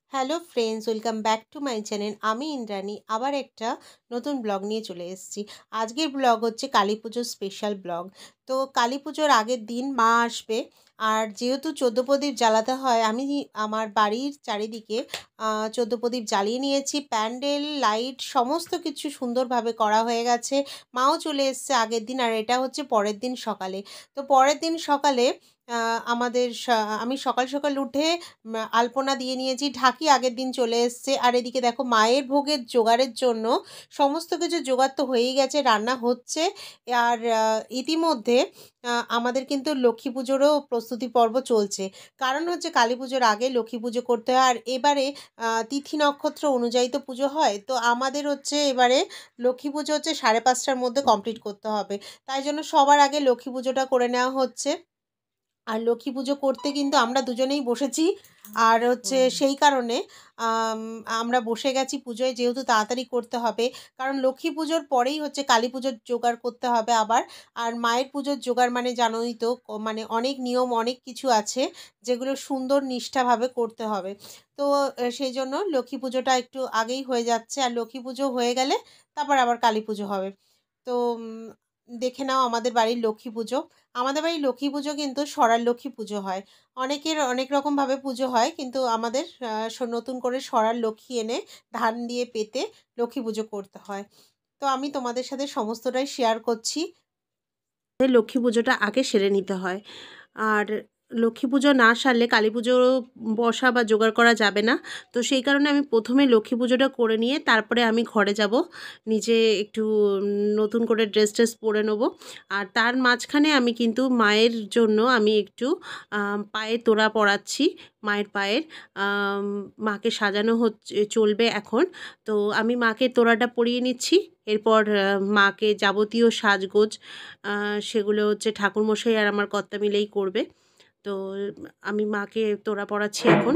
Hello friends, welcome back to my channel. আমি ইন্দ্রাণী আবার একটা নতুন ব্লগ নিয়ে চলে এসেছি। আজকের ব্লগ হচ্ছে কালী পুজোর স্পেশাল ব্লগ। তো কালী পুজোর আগের দিন মা আসবে, আর যেহেতু 14 প্রদীপ জ্বালাতে হয়, আমি আমার বাড়ির চারিদিকে 14 প্রদীপ জ্বালিয়ে নিয়েছি। প্যান্ডেল, লাইট সমস্ত কিছু সুন্দরভাবে করা হয়ে গেছে। মাও চলে এসছে আগের দিন, আর এটা হচ্ছে পরের দিন সকালে। তো পরের দিন সকালে আমি সকাল সকাল উঠে আলপনা দিয়ে নিয়েছি, ঢাকি আগের দিন চলে এসছে। আর এদিকে দেখো মায়ের ভোগের জোগাড়ের জন্য সমস্ত কিছু জোগাড় তো হয়েই গেছে, রান্না হচ্ছে। আর ইতিমধ্যে আমাদের কিন্তু লক্ষ্মী পুজোরও প্রস্তুতি পর্ব চলছে। কারণ হচ্ছে কালী পুজোর আগে লক্ষ্মী পুজো করতে হয়, আর এবারে তিথি নক্ষত্র অনুযায়ী তো পুজো হয়। তো আমাদের হচ্ছে এবারে লক্ষ্মী পুজো হচ্ছে 5:30টার মধ্যে কমপ্লিট করতে হবে। তাই জন্য সবার আগে লক্ষ্মী পুজোটা করে নেওয়া হচ্ছে। আর লক্ষ্মী পুজো করতে কিন্তু আমরা দুজনেই বসেছি। আর হচ্ছে সেই কারণে আম আমরা বসে গেছি পুজোয়, যেহেতু তাড়াতাড়ি করতে হবে। কারণ লক্ষ্মী পুজোর পরেই হচ্ছে কালী পুজোর জোগাড় করতে হবে আবার। আর মায়ের পুজোর জোগাড় মানে জানোই তো, মানে অনেক নিয়ম, অনেক কিছু আছে যেগুলো সুন্দর নিষ্ঠাভাবে করতে হবে। তো সেই জন্য লক্ষ্মী পুজোটা একটু আগেই হয়ে যাচ্ছে, আর লক্ষ্মী পুজো হয়ে গেলে তারপর আবার কালী পুজো হবে। তো দেখে নাও আমাদের বাড়ির লক্ষ্মী পুজো। আমাদের বাড়ির লক্ষ্মী পুজো কিন্তু সরার লক্ষ্মী পুজো হয়। অনেকের অনেক রকমভাবে পুজো হয়, কিন্তু আমাদের নতুন করে সরার লক্ষ্মী এনে ধান দিয়ে পেতে লক্ষ্মী পুজো করতে হয়। তো আমি তোমাদের সাথে সমস্তটাই শেয়ার করছি। লক্ষ্মী পুজোটা আগে সেরে নিতে হয়। আর লক্ষ্মী পুজো না সারলে কালী পুজো বসা বা জোগাড় করা যাবে না। তো সেই কারণে আমি প্রথমে লক্ষ্মী পুজোটা করে নিয়ে তারপরে আমি ঘরে যাব, নিজে একটু নতুন করে ড্রেস ট্রেস পরে নেবো। আর তার মাঝখানে আমি কিন্তু মায়ের জন্য আমি একটু পায়ে তোড়া পরাচ্ছি। মায়ের পায়ের মাকে সাজানো হচ্ছে, চলবে এখন। তো আমি মাকে তোড়াটা পরিয়ে নিচ্ছি। এরপর মাকে যাবতীয় সাজগোজ সেগুলো হচ্ছে ঠাকুরমশাই আর আমার কর্তা মিলেই করবে। তো আমি মাকে তোড়া পরাচ্ছি এখন।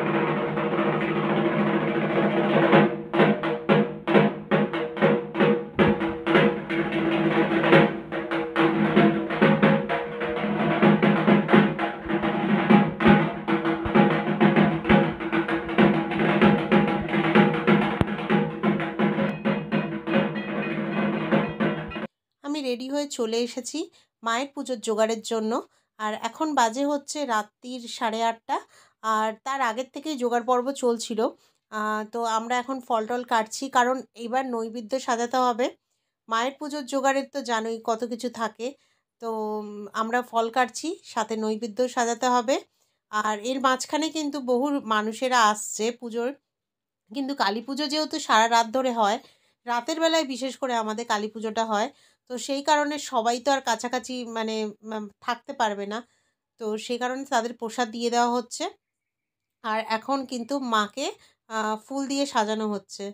আমি রেডি হয়ে চলে এসেছি মায়ের পুজোর জোগাড়ের জন্য। আর এখন বাজে হচ্ছে রাত্রির 8:30। আর তার আগের থেকেই জোগাড় পর্ব চলছিল। তো আমরা এখন ফল টল কাটছি, কারণ এইবার নৈবেদ্য সাজাতে হবে। মায়ের পুজোর জোগাড়ের তো জানোই কত কিছু থাকে। তো আমরা ফল কাটছি, সাথে নৈবেদ্য সাজাতে হবে। আর এর মাঝখানে কিন্তু বহু মানুষেরা আসছে পুজোর। কিন্তু কালী পুজো যেহেতু সারা রাত ধরে হয়, রাতের বেলায় বিশেষ করে আমাদের কালী পুজোটা হয়। তো সেই কারণে সবাই তো আর কাছাকাছি মানে থাকতে পারবে না। তো সেই কারণে তাদের প্রসাদ দিয়ে দেওয়া হচ্ছে। আর এখন কিন্তু মাকে ফুল দিয়ে সাজানো হচ্ছে।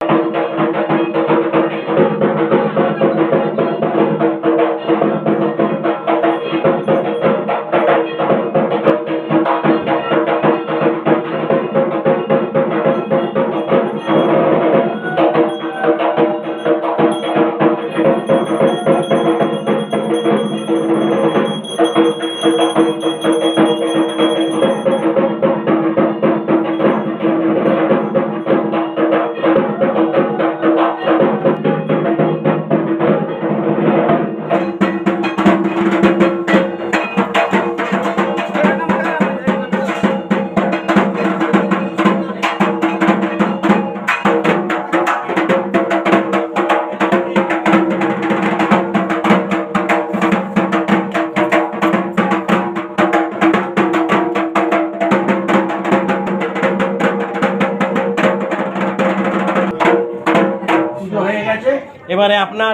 এবারে আপনার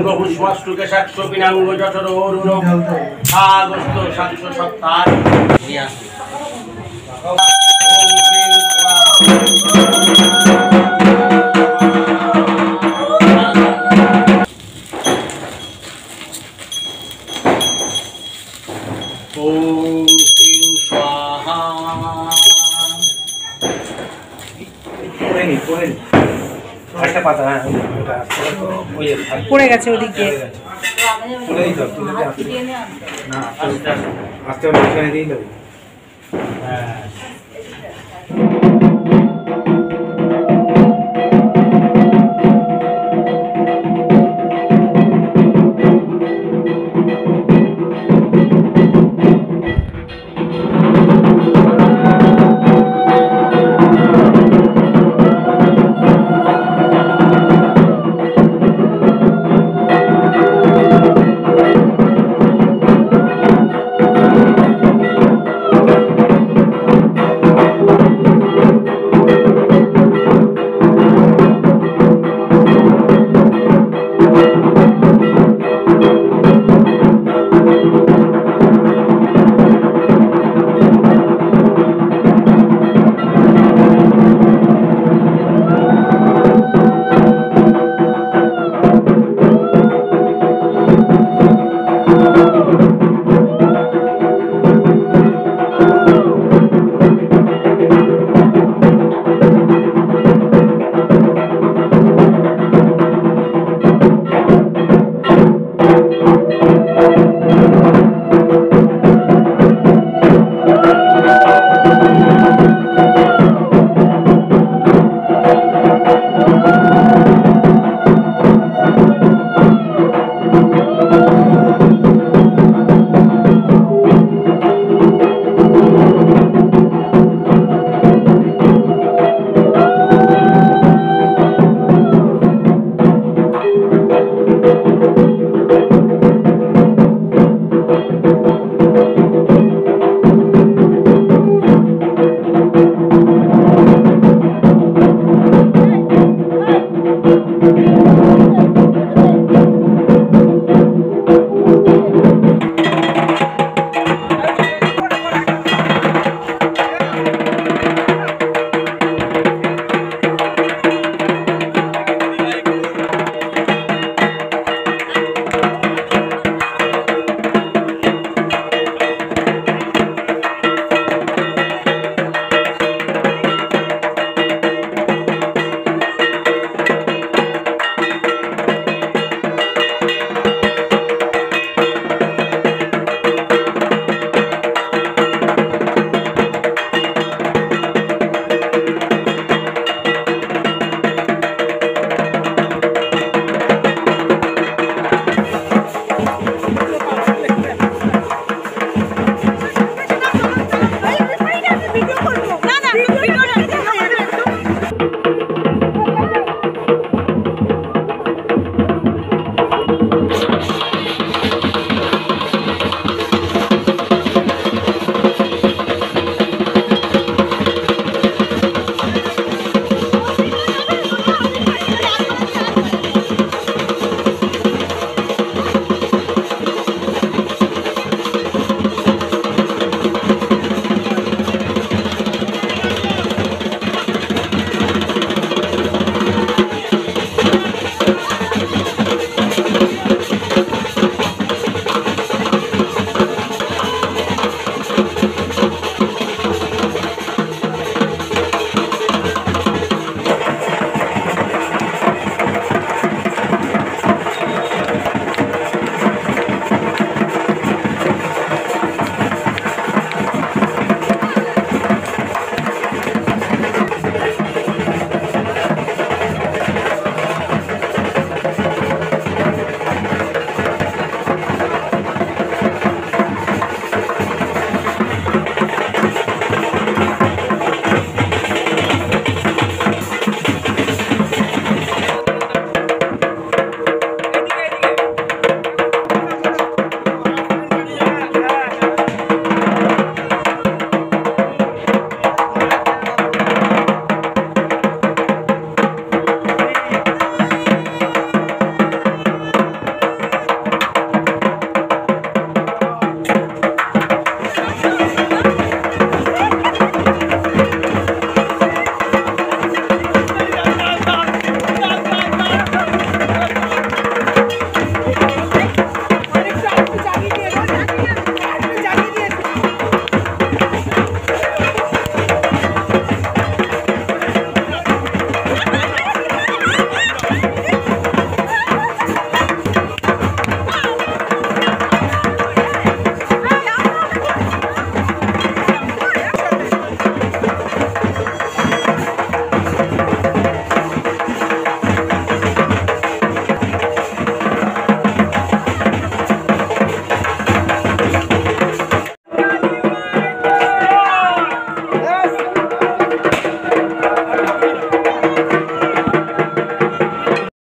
পুষ্পাষ্টুকে 700 পিনাঙ্গ জঠর অরুণ আগস্ত 770 নিয়ে আসি। ওম শ্রীং স্বাহা। পড়ে গেছে ওদিক দিয়ে। হ্যাঁ